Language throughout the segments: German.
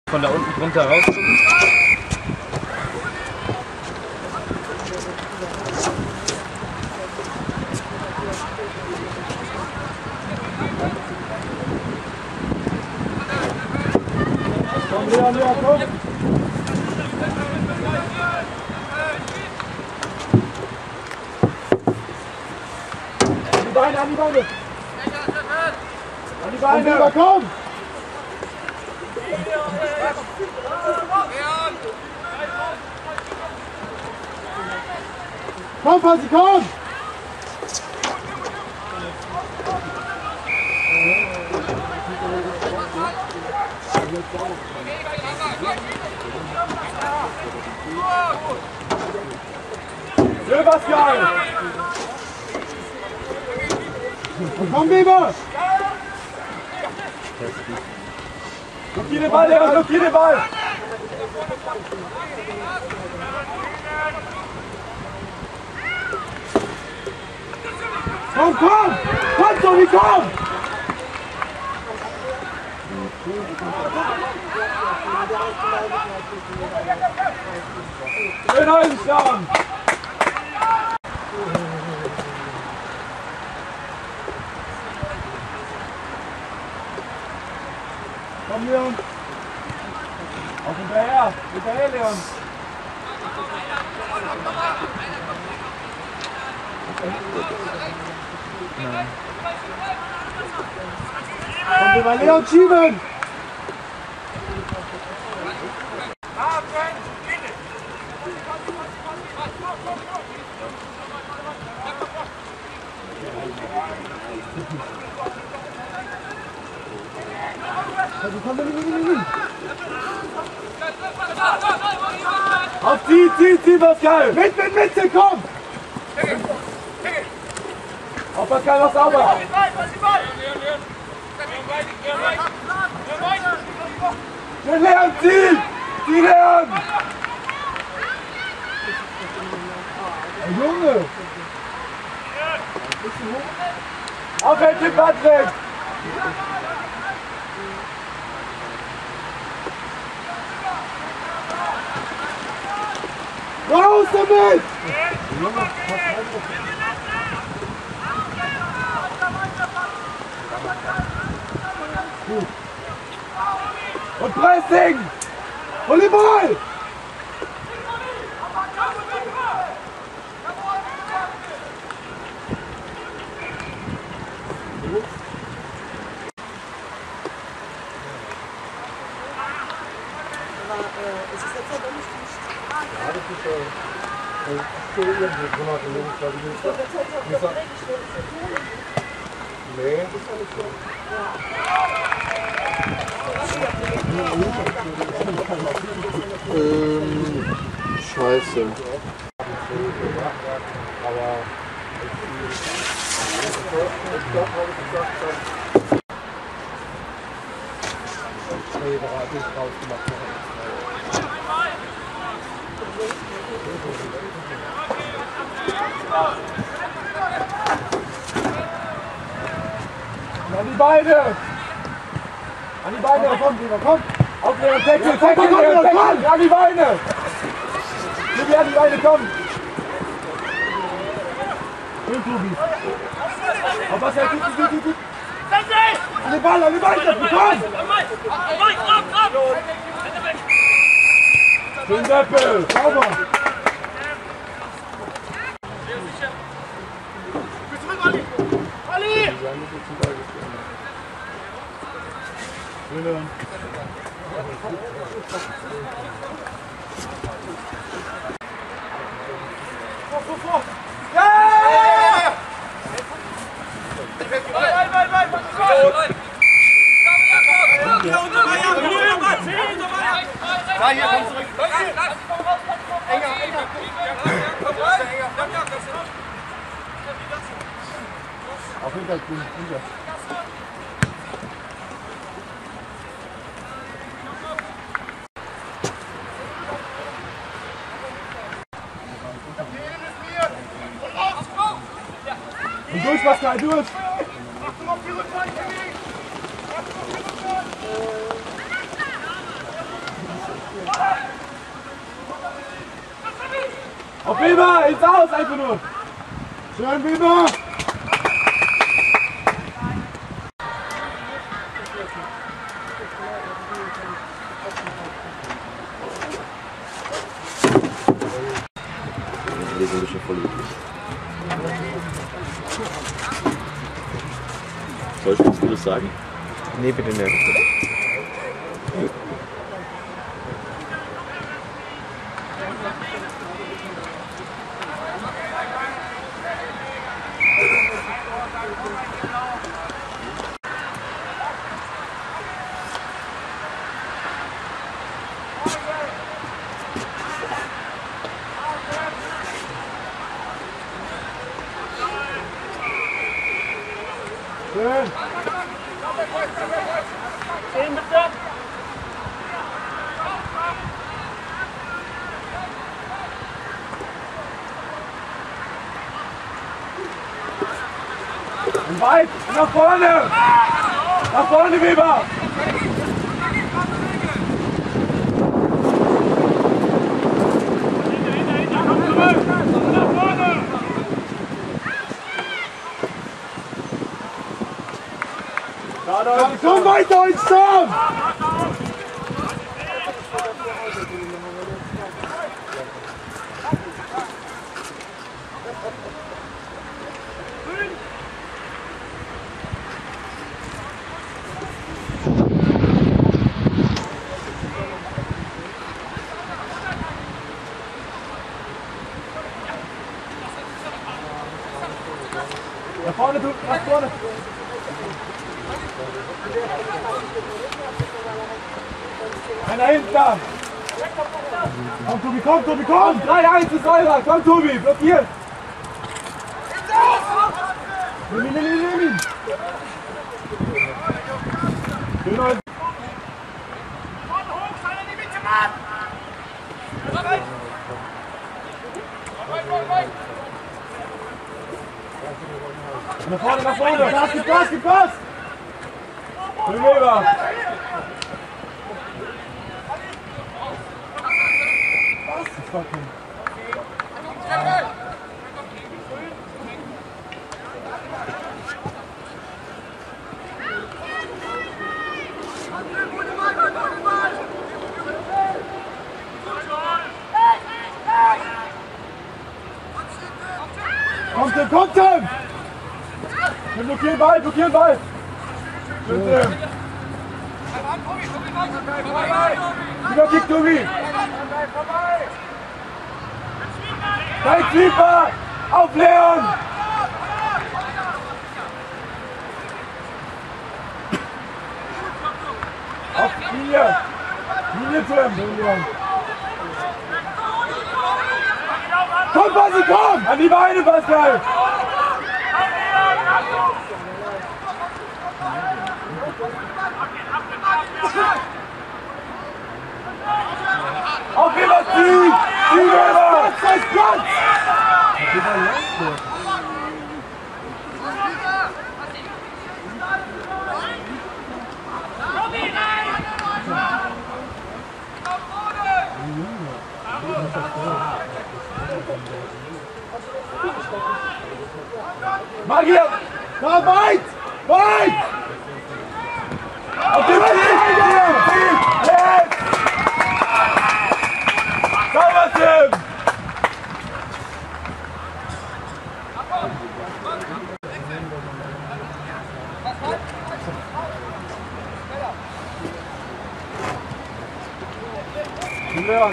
Von da unten drunter rausgucken. Komm, Leon, komm! An die Beine, an die Beine! An die Beine, komm! Komm, Fasi, komm! Sebastian! Komm, Weber! Blockier den Ball, Leon, blockier den Ball! Komm, komm! Komm, Tommy, komm! Schön einschlagen! Komm, Leon! Auf hinterher! Hinterher, Leon! Nein. Komm, wir mal Leon schieben! Auf zieh, Pascal! Mit, komm! Auf Pascal, noch sauber! Schön, Leon, zieh, Leon! Hey, Junge! Aufhältst, Patrick! Raus damit! Gut. Und Pressing! Hol den Ball! Ist es jetzt aber nicht ja, das ist irgendwo drunter gelegen, glaube ich. Scheiße. Aber an die Beine! An die Beine! Komm! Auf den Tackle! Tackle! An die Beine! Tobi, an die Beine, komm! Schön, Tobi! Auf was er tut! An den Ball, komm! Schön, Seppel! Sauber! Schön. Vor! Ja! Hier, komm zurück! Enger! Auf Hintergrund, hinter. Und durch, Pascal, durch! Achtung auf die Rückwand, Auf Weber, ins Aus, einfach nur. Schön, Weber. Soll ich was Gutes sagen? Nee, bitte nicht. Schön. 10 bitte. Und weit, nach vorne! Nach vorne, Weber! Komm weiter, ins Sturm! Nach vorne, du, nach vorne! Einer hinten da! Komm Tobi, komm Tobi, komm! 3-1 ist eurer! Komm Tobi, blockiert! Nimm ihn! Schön, nach vorne, nach vorne! Gas, gib Gas! Schön, Weber! Fucking. Kommt Tim! Wir blockieren Ball, Schön, Tim! Wieder Kick, Tobi! Kein Sleeper! Auf Leon! Auf Linie! Linie zu ihm! Komm, Basi, komm! An die Beine, Pascal! Auf Weber, zieh! Zieh, Weber! Platz! Magier! Da, weit! Weit! Auf den Ziel! Jetzt! Sauber, Tim! Leon!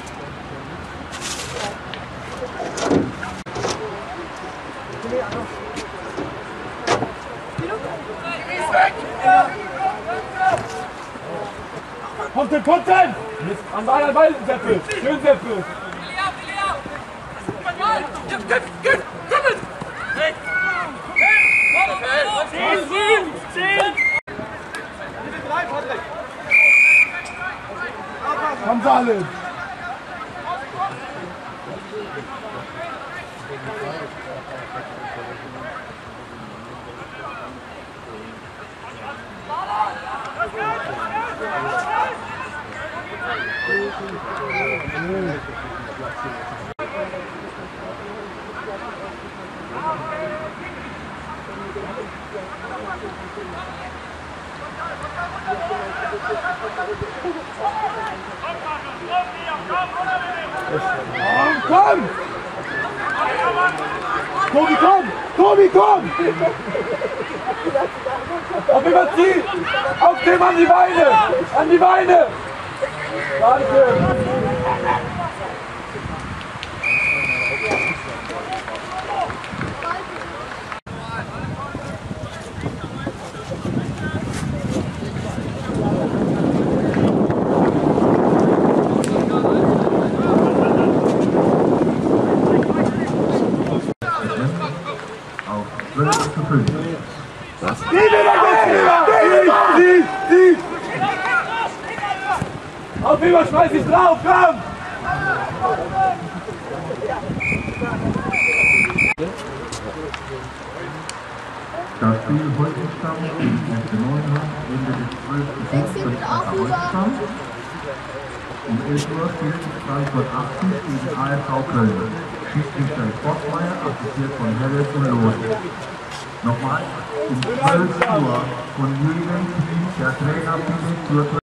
Kommt denn! An Ball, Seppel! Schön, Seppel! Komm, Salim! komm! Tobi, komm! Tobi, komm! Auf überziehen! Auf dem an die Beine! An die Beine! Danke! Was? Die! Auf Weber, schmeiß dich drauf, komm! Das Spiel Holtenstamm gegen FC Neuenheim endet des 12. durch Holtenstamm. Um 11 Uhr spielt Frankfurt 80 gegen ASV Köln. Schiedsrichter Sportmeier, assistiert von Harris und Loth. Nochmal um 12 Uhr von Jürgen Piel, der Trainer, zur